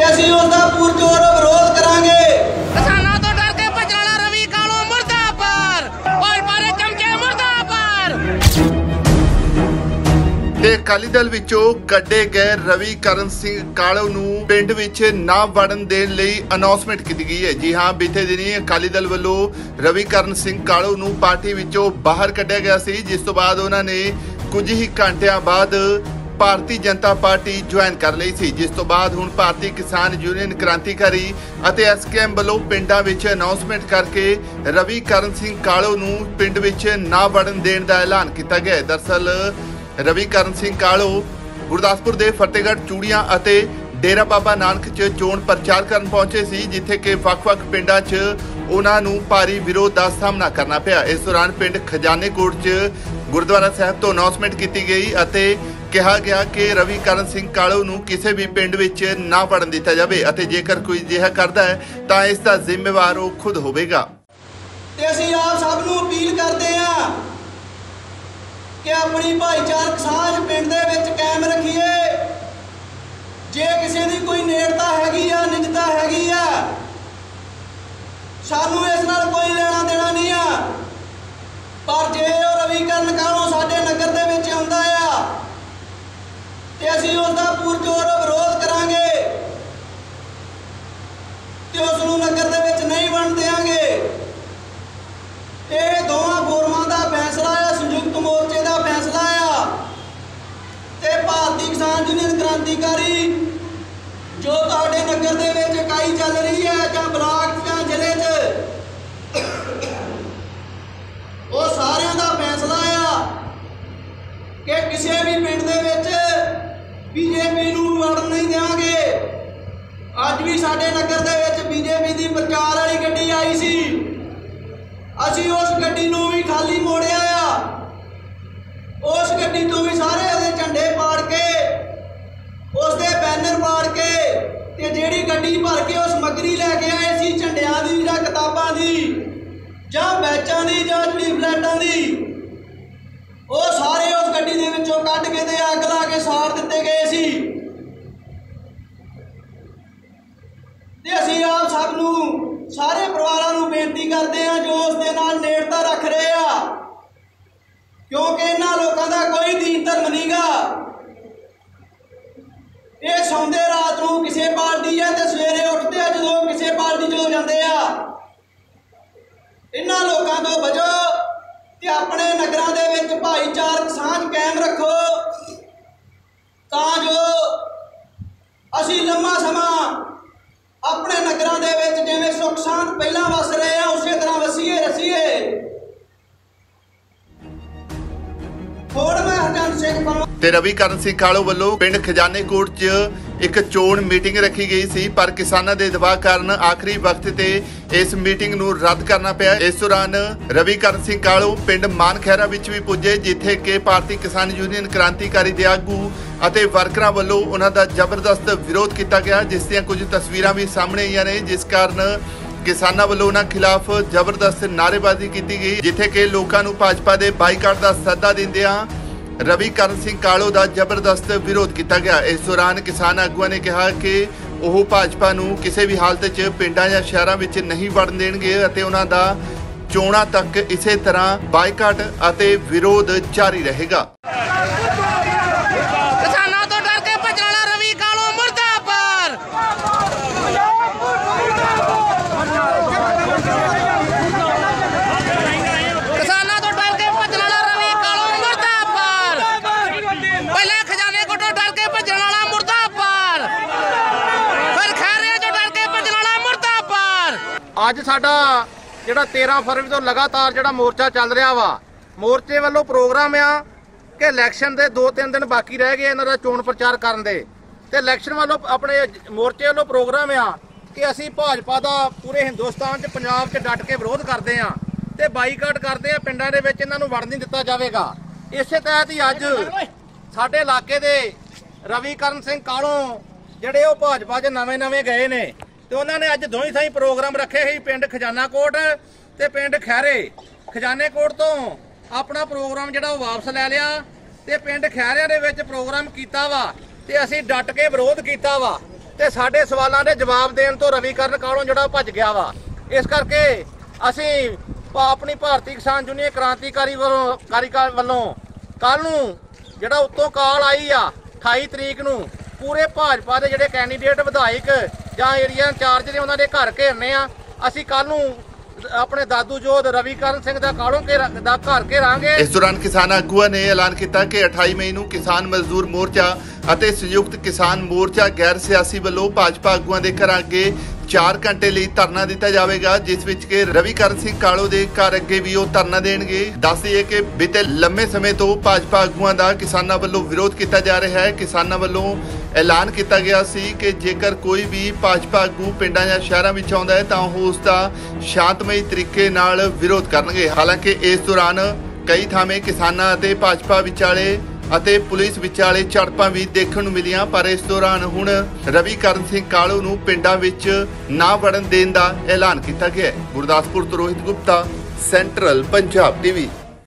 ਤੇ ਅਸੀਂ ਉਸ ਦਾ ਪੁਰਜੋਰ ਵਿਰੋਧ ਕਰਾਂਗੇ। ਕਿਸਾਨਾਂ ਤੋਂ ਡਰ ਕੇ ਭੱਜਣ ਵਾਲਾ ਰਵੀ ਕਾਲੂ ਮੁਰਦਾਬਾਦ, ਭਾਜਪਾ ਦੇ ਚਮਚੇ ਮੁਰਦਾਬਾਦ। ਤੇ ਅਕਾਲੀ ਦਲ ਵਿੱਚੋਂ ਕੱਢੇ ਗਏ ਰਵੀ ਕਰਨ ਸਿੰਘ ਕਾਲੂ ਨੂੰ ਪਿੰਡ ਵਿੱਚ ਨਾ ਵੜਨ ਦੇਣ ਲਈ ਅਨਾਉਂਸਮੈਂਟ ਕੀਤੀ ਗਈ ਹੈ। ਜੀ ਹਾਂ, ਬੀਤੇ ਦਿਨੀ ਅਕਾਲੀ ਦਲ ਵੱਲੋਂ ਰਵੀ ਕਰਨ ਸਿੰਘ ਕਾਲੂ ਨੂੰ ਪਾਰਟੀ ਵਿੱਚੋਂ ਬਾਹਰ ਕੱਢਿਆ ਗਿਆ ਸੀ, ਜਿਸ ਤੋਂ ਬਾਅਦ ਉਹਨਾਂ ਨੇ ਕੁਝ ਹੀ ਘੰਟਿਆਂ ਬਾਅਦ ਭਾਰਤੀ ਜਨਤਾ ਪਾਰਟੀ ਜੁਆਇਨ ਕਰ ਲਈ ਸੀ, ਜਿਸ ਤੋਂ ਬਾਅਦ ਹੁਣ ਭਾਰਤੀ ਕਿਸਾਨ ਯੂਨੀਅਨ ਕ੍ਰਾਂਤੀਕਾਰੀ ਅਤੇ ਐਸਕੇਐਮ ਵੱਲੋਂ ਪਿੰਡਾਂ ਵਿੱਚ ਅਨਾਉਂਸਮੈਂਟ ਕਰਕੇ ਰਵੀ ਕਰਨ ਸਿੰਘ ਕਾਲੂ ਨੂੰ ਪਿੰਡ ਵਿੱਚ ਨਾ ਵੜਨ ਦੇਣ ਦਾ ਐਲਾਨ ਕੀਤਾ ਗਿਆ ਹੈ। ਦਰਅਸਲ ਰਵੀ ਕਰਨ ਸਿੰਘ ਕਾਲੂ ਗੁਰਦਾਸਪੁਰ ਦੇ ਫਤਿਹਗੜ੍ਹ ਚੂੜੀਆਂ ਅਤੇ ਡੇਰਾ ਬਾਬਾ ਨਾਨਕ 'ਚ ਚੋਣ ਪ੍ਰਚਾਰ ਕਰਨ ਪਹੁੰਚੇ ਸੀ, ਜਿੱਥੇ ਕਿ ਵੱਖ-ਵੱਖ ਪਿੰਡਾਂ 'ਚ ਉਹਨਾਂ ਨੂੰ ਭਾਰੀ ਵਿਰੋਧ ਦਾ ਸਾਹਮਣਾ ਕਰਨਾ ਪਿਆ। ਇਸ ਦੌਰਾਨ ਪਿੰਡ ਖਜ਼ਾਨੇਕੋਟ 'ਚ ਗੁਰਦੁਆਰਾ ਸਾਹਿਬ ਤੋਂ ਅਨਾਉਂਸਮੈਂਟ ਕੀਤੀ ਗਈ ਅਤੇ ਕਿਹਾ ਗਿਆ ਕਿ ਰਵੀ ਕਰਨ ਸਿੰਘ ਕਾਲੂ ਨੂੰ ਕਿਸੇ ਵੀ ਪਿੰਡ ਵਿੱਚ ਨਾ ਵੜਨ ਦਿੱਤਾ ਜਾਵੇ ਅਤੇ ਜੇਕਰ ਕੋਈ ਅਜਿਹਾ ਕਰਦਾ ਹੈ ਤਾਂ ਇਸ ਦਾ ਜ਼ਿੰਮੇਵਾਰ ਉਹ ਖੁਦ ਹੋਵੇਗਾ। ਤੇ ਅਸੀਂ ਆਪ ਸਭ ਨੂੰ ਅਪੀਲ ਕਰਦੇ ਹਾਂ ਕਿ ਆਪਣੀ ਭਾਈਚਾਰਕ ਸਾਂਝ ਪਿੰਡ ਦੇ ਵਿੱਚ ਕਾਇਮ ਰੱਖੀਏ। ਜੇ ਕਿਸੇ ਦੀ ਕੋਈ ਨੇੜਤਾ ਹੈਗੀ ਆ, ਨਿਜਤਾ ਹੈਗੀ ਆ, ਸਾਨੂੰ ਇਸ ਨਾਲ ਕੋਈ ਲੈਣਾ ਦੇਣਾ ਨਹੀਂ ਆ, ਪਰ ਜੇ ਉਹ ਰਵੀ ਕਰਨ ਕਾਲੂ ਸਾਡੇ ਨਗਰ ਦੇ ਵਿੱਚ ਆਉਂਦਾ ਆ ਤੇ ਅਸੀਂ ਉਸ ਦਾ ਪੁਰਜੋਰ ਵਿਰੋਧ ਕਰਾਂਗੇ ਤੇ ਉਸ ਨੂੰ ਨਗਰ ਦੇ ਵਿੱਚ ਨਹੀਂ ਵੜਨ ਦੇਵਾਂਗੇ। ਇਹ ਦੋਵਾਂ ਫੋਰਮਾਂ ਦਾ ਫੈਸਲਾ ਆ, ਸੰਯੁਕਤ ਮੋਰਚੇ ਦਾ ਫੈਸਲਾ ਆ ਤੇ ਭਾਰਤੀ ਕਿਸਾਨ ਯੂਨੀਅਨ ਕ੍ਰਾਂਤੀਕਾਰੀ ਜੋ ਤੁਹਾਡੇ ਨਗਰ ਦੇ ਵਿੱਚ ਇਕਾਈ ਚੱਲ ਰਹੀ ਹੈ ਜਾਂ ਬਲਾਕ ਜਾਂ ਜ਼ਿਲ੍ਹੇ 'ਚ, ਉਹ ਸਾਰਿਆਂ ਦਾ ਫੈਸਲਾ ਆ ਕਿ ਕਿਸੇ ਵੀ ਪਿੰਡ ਦੇ ਵਿੱਚ ਬੀਜੇਪੀ ਨੂੰ ਵੜਨ ਨਹੀਂ ਦੇਵਾਂਗੇ। ਅੱਜ ਵੀ ਸਾਡੇ ਨਗਰ ਦੇ ਵਿੱਚ ਬੀਜੇਪੀ ਦੀ ਪ੍ਰਚਾਰ ਵਾਲੀ ਗੱਡੀ ਆਈ ਸੀ, ਅਸੀਂ ਉਸ ਗੱਡੀ ਨੂੰ ਵੀ ਖਾਲੀ ਮੋੜਿਆ ਆ। ਉਸ ਗੱਡੀ ਤੋਂ ਵੀ ਸਾਰੇ ਉਹਦੇ ਝੰਡੇ ਪਾੜ ਕੇ, ਉਸ ਦੇ ਬੈਨਰ ਪਾੜ ਕੇ ਤੇ ਜਿਹੜੀ ਗੱਡੀ ਭਰ ਕੇ ਉਹ ਸਮੱਗਰੀ ਲੈ ਕੇ ਆਏ ਸੀ ਝੰਡਿਆਂ ਦੀ ਜਾਂ ਕਿਤਾਬਾਂ ਦੀ ਜਾਂ ਬੈਚਾਂ ਦੀ ਜਾਂ ਲੀਫਲੈਟਾਂ ਦੀ, ਉਹ ਸਾਰੇ ਉਸ ਗੱਡੀ ਦੇ ਵਿੱਚੋਂ ਕੱਢ ਕੇ ਤੇ ਅੱਗ ਲਾ ਕੇ ਸਾੜ ਦਿੱਤੇ ਗਏ ਸੀ। ਤੇ ਅਸੀਂ ਆਪ ਸਭ ਨੂੰ, ਸਾਰੇ ਪਰਿਵਾਰਾਂ ਨੂੰ ਬੇਨਤੀ ਕਰਦੇ ਹਾਂ ਜੋ ਉਸ ਦੇ ਨਾਲ ਨੇੜਤਾ ਰੱਖ ਰਹੇ ਆ, ਕਿਉਂਕਿ ਇਹਨਾਂ ਲੋਕਾਂ ਦਾ ਕੋਈ ਦੀਨ ਧਰਮ ਨਹੀਂਗਾ। ਇਹ ਸੌਂਦੇ ਰਾਤ ਨੂੰ ਕਿਸੇ ਪਾਰਟੀ ਆ ਤੇ ਸਵੇਰੇ ਉੱਠਦੇ ਆ ਜਦੋਂ ਕਿਸੇ ਪਾਰਟੀ 'ਚ ਹੋ ਜਾਂਦੇ ਆ। ਇਹਨਾਂ ਲੋਕਾਂ ਤੋਂ ਬਚੋ ਤੇ ਆਪਣੇ ਨਗਰਾਂ ਦੇ ਵਿੱਚ ਭਾਈਚਾਰਕ ਸਾਂਝ ਕਾਇਮ ਰੱਖੋ ਤਾਂ ਜੋ ਅਸੀਂ ਲੰਮਾ ਸਮਾਂ ਆਪਣੇ ਨਗਰਾਂ ਦੇ ਵਿੱਚ ਜਿਵੇਂ ਸੁੱਖ ਸ਼ਾਂਤ ਪਹਿਲਾਂ ਵਸ ਰਹੇ ਆ ਉਸੇ ਤਰ੍ਹਾਂ ਵਸੀਏ ਰਸੀਏ। ਹੋਰ ਮੈਂ ਹਰਜਨ ਸਿੰਘ ਤੇ ਰਵੀ ਕਰਨ ਸਿੰਘ ਕਾਲੂ ਵੱਲੋਂ ਪਿੰਡ ਖਜ਼ਾਨੇਕੋਟ 'ਚ ਇੱਕ ਚੋਣ ਮੀਟਿੰਗ ਰੱਖੀ ਗਈ ਸੀ, ਪਰ ਕਿਸਾਨਾਂ ਦੇ ਦਬਾਅ ਕਾਰਨ ਆਖਰੀ ਵਕਤ ਤੇ ਇਸ ਮੀਟਿੰਗ ਨੂੰ ਰੱਦ ਕਰਨਾ ਪਿਆ। ਇਸ ਦੌਰਾਨ ਰਵੀ ਕਰਨ ਸਿੰਘ ਕਾਲੂ ਪਿੰਡ ਮਾਨਖੈਰਾ ਵਿੱਚ ਵੀ ਪੁੱਜੇ, ਜਿੱਥੇ ਕਿ ਭਾਰਤੀ ਕਿਸਾਨ ਯੂਨੀਅਨ ਕ੍ਰਾਂਤੀਕਾਰੀ ਦੇ ਆਗੂ ਅਤੇ ਵਰਕਰਾਂ ਵੱਲੋਂ ਉਹਨਾਂ ਦਾ ਜ਼ਬਰਦਸਤ ਵਿਰੋਧ ਕੀਤਾ ਗਿਆ, ਜਿਸ ਦੀਆਂ ਕੁਝ ਤਸਵੀਰਾਂ ਵੀ ਸਾਹਮਣੇ ਆਈਆਂ ਨੇ, ਜਿਸ ਕਾਰਨ ਕਿਸਾਨਾਂ ਵੱਲੋਂ ਉਹਨਾਂ ਖਿਲਾਫ ਜ਼ਬਰਦਸਤ ਨਾਅਰੇਬਾਜ਼ੀ ਕੀਤੀ ਗਈ, ਜਿੱਥੇ ਕਿ ਲੋਕਾਂ ਨੂੰ ਭਾਜਪਾ ਦੇ ਬਾਈਕਾਟ ਦਾ ਸੱਦਾ ਦਿੰਦਿਆਂ ਰਵੀ ਕਰਨ ਸਿੰਘ ਕਾਲੂ ਦਾ ਜ਼ਬਰਦਸਤ ਵਿਰੋਧ ਕੀਤਾ ਗਿਆ। ਇਸ ਦੌਰਾਨ ਕਿਸਾਨ ਆਗੂਆਂ ਨੇ ਕਿਹਾ ਕਿ ਉਹ ਭਾਜਪਾ ਨੂੰ ਕਿਸੇ ਵੀ ਹਾਲਤ 'ਚ ਪਿੰਡਾਂ ਜਾਂ ਸ਼ਹਿਰਾਂ ਵਿੱਚ ਨਹੀਂ ਵੜਨ ਦੇਣਗੇ ਅਤੇ ਉਹਨਾਂ ਦਾ ਚੋਣਾਂ ਤੱਕ ਇਸੇ ਤਰ੍ਹਾਂ ਬਾਈਕਾਟ ਅਤੇ ਵਿਰੋਧ ਜਾਰੀ ਰਹੇਗਾ। ਕਿਸਾਨਾਂ ਤੋਂ ਡਰ ਕੇ ਭੱਜਣ ਵਾਲਾ ਰਵੀ ਕਾਲੂ ਮੁਰਦਾਬਾਦ। ਕਿਸਾਨਾਂ ਤੋਂ ਡਰ ਕੇ ਭੱਜਣ ਵਾਲਾ ਰਵੀ ਕਾਲੂ ਮੁਰਦਾਬਾਦ। ਪਹਿਲਾਂ ਖਜ਼ਾਨੇਕੋਟ ਤੋਂ ਡਰ ਕੇ ਭੱਜਣ ਵਾਲਾ ਮੁਰਦਾਬਾਦ, ਫਿਰ ਖੈਰੇ ਤੋਂ ਡਰ ਕੇ ਭੱਜਣ ਵਾਲਾ ਮੁਰਦਾਬਾਦ। ਅੱਜ ਸਾਡਾ ਜਿਹੜਾ 13 ਫਰਵਰੀ ਤੋਂ ਲਗਾਤਾਰ ਜਿਹੜਾ ਮੋਰਚਾ ਚੱਲ ਰਿਹਾ ਵਾ, ਮੋਰਚੇ ਵੱਲੋਂ ਪ੍ਰੋਗਰਾਮ ਆ ਕਿ ਇਲੈਕਸ਼ਨ ਦੇ 2-3 ਦਿਨ ਬਾਕੀ ਰਹਿ ਗਏ ਇਹਨਾਂ ਦਾ ਚੋਣ ਪ੍ਰਚਾਰ ਕਰਨ ਦੇ, ਤੇ ਇਲੈਕਸ਼ਨ ਵੱਲੋਂ ਆਪਣੇ ਮੋਰਚੇ ਵੱਲੋਂ ਪ੍ਰੋਗਰਾਮ ਆ ਕਿ ਅਸੀਂ ਭਾਜਪਾ ਦਾ ਪੂਰੇ ਹਿੰਦੁਸਤਾਨ 'ਚ ਪੰਜਾਬ 'ਚ ਡਟ ਕੇ ਵਿਰੋਧ ਕਰਦੇ ਆ ਤੇ ਬਾਈਕਾਟ ਕਰਦੇ ਆ, ਪਿੰਡਾਂ ਦੇ ਵਿੱਚ ਇਹਨਾਂ ਨੂੰ ਵੜਨ ਨਹੀਂ ਦਿੱਤਾ ਜਾਵੇਗਾ। ਇਸੇ ਤਹਿਤ ਹੀ ਅੱਜ ਸਾਡੇ ਇਲਾਕੇ ਦੇ ਰਵੀ ਕਰਨ ਸਿੰਘ ਕਾਲੂ ਜਿਹੜੇ ਉਹ ਭਾਜਪਾ 'ਚ ਨਵੇਂ ਗਏ ਨੇ ਤੇ ਉਹਨਾਂ ਨੇ ਅੱਜ ਦੋਹੀਂ ਥਾਈਂ ਪ੍ਰੋਗਰਾਮ ਰੱਖੇ ਸੀ, ਪਿੰਡ ਖਜ਼ਾਨਾਕੋਟ ਤੇ ਪਿੰਡ ਖੈਰੇ। ਖਜ਼ਾਨੇਕੋਟ ਤੋਂ ਆਪਣਾ ਪ੍ਰੋਗਰਾਮ ਜਿਹੜਾ ਉਹ ਵਾਪਸ ਲੈ ਲਿਆ ਤੇ ਪਿੰਡ ਖੈਰਿਆਂ ਦੇ ਵਿੱਚ ਪ੍ਰੋਗਰਾਮ ਕੀਤਾ ਵਾ ਤੇ ਅਸੀਂ ਡਟ ਕੇ ਵਿਰੋਧ ਕੀਤਾ ਵਾ ਤੇ ਸਾਡੇ ਸਵਾਲਾਂ ਦੇ ਜਵਾਬ ਦੇਣ ਤੋਂ ਰਵੀਕਰਨ ਕਾਲੋਂ ਜਿਹੜਾ ਭੱਜ ਗਿਆ ਵਾ। ਇਸ ਕਰਕੇ ਅਸੀਂ ਆਪਣੀ ਭਾਰਤੀ ਕਿਸਾਨ ਯੂਨੀਅਨ ਕ੍ਰਾਂਤੀਕਾਰੀ ਵੱਲੋਂ ਕੱਲ ਨੂੰ ਜਿਹੜਾ ਉੱਤੋਂ ਕਾਲ ਆਈ ਆ 28 ਤਰੀਕ ਨੂੰ ਪੂਰੇ ਭਾਜਪਾ ਦੇ ਜਿਹੜੇ ਕੈਂਡੀਡੇਟ ਵਿਧਾਇਕ ਜਾਂ ਏਰੀਆ ਇੰਚਾਰਜ ਨੇ ਉਹਨਾਂ ਦੇ ਘਰ ਘੇਰਨੇ ਆ। ਅਸੀਂ ਕੱਲ ਨੂੰ ਆਪਣੇ ਦਾਦੂ ਜੋਧ ਰਵੀਕਰਨ ਸਿੰਘ ਦਾ ਕਾਲੋਂ ਦਾ ਘਰ ਘੇਰਾਂਗੇ। ਇਸ ਦੌਰਾਨ ਕਿਸਾਨ ਆਗੂਆਂ ਨੇ ਐਲਾਨ ਕੀਤਾ ਕਿ 28 ਮਈ ਨੂੰ ਕਿਸਾਨ ਮਜ਼ਦੂਰ ਮੋਰਚਾ ਅਤੇ ਸੰਯੁਕਤ ਕਿਸਾਨ ਮੋਰਚਾ ਗੈਰ ਸਿਆਸੀ ਵੱਲੋਂ ਭਾਜਪਾ ਆਗੂਆਂ ਦੇ ਘਰਾਂ ਅੱਗੇ 4 ਘੰਟੇ ਲਈ ਧਰਨਾ ਦਿੱਤਾ ਜਾਵੇਗਾ, ਜਿਸ ਵਿੱਚ ਕਿ ਰਵੀਕਰਨ ਸਿੰਘ ਕਾਲੋ ਦੇ ਘਰ ਅੱਗੇ ਵੀ ਉਹ ਧਰਨਾ ਦੇਣਗੇ। ਦੱਸ ਦਈਏ ਕਿ ਬੀਤੇ ਲੰਮੇ ਸਮੇਂ ਤੋਂ ਭਾਜਪਾ ਆਗੂਆਂ ਦਾ ਕਿਸਾਨਾਂ ਵੱਲੋਂ ਵਿਰੋਧ ਕੀਤਾ ਜਾ ਰਿਹਾ ਹੈ। ਕਿਸਾਨਾਂ ਵੱਲੋਂ ਐਲਾਨ ਕੀਤਾ ਗਿਆ ਸੀ ਕਿ ਜੇਕਰ ਕੋਈ ਵੀ ਭਾਜਪਾ ਆਗੂ ਪਿੰਡਾਂ ਜਾਂ ਸ਼ਹਿਰਾਂ ਵਿੱਚ ਆਉਂਦਾ ਹੈ ਤਾਂ ਉਹ ਉਸ ਦਾ ਸ਼ਾਂਤਮਈ ਤਰੀਕੇ ਨਾਲ ਵਿਰੋਧ ਕਰਨਗੇ। ਹਾਲਾਂਕਿ ਇਸ ਦੌਰਾਨ ਕਈ ਥਾਵੇਂ ਕਿਸਾਨਾਂ ਅਤੇ ਭਾਜਪਾ ਵਿਚਾਲੇ ਅਤੇ ਪੁਲਿਸ ਵਿਚਾਲੇ ਝੜਪਾਂ ਵੀ ਦੇਖਣ ਨੂੰ ਮਿਲੀਆਂ, ਪਰ ਇਸ ਦੌਰਾਨ ਹੁਣ ਰਵੀਕਰਨ ਸਿੰਘ ਕਾਲੋ ਨੂੰ ਪਿੰਡਾਂ ਵਿੱਚ ਨਾ ਵੜਨ ਦੇਣ ਦਾ ਐਲਾਨ ਕੀਤਾ ਗਿਆ ਹੈ। ਗੁਰਦਾਸਪੁਰ ਤੋਂ ਰੋਹਿਤ ਗੁਪਤਾ, ਸੈਂਟਰਲ ਪੰਜਾਬ ਟੀਵੀ।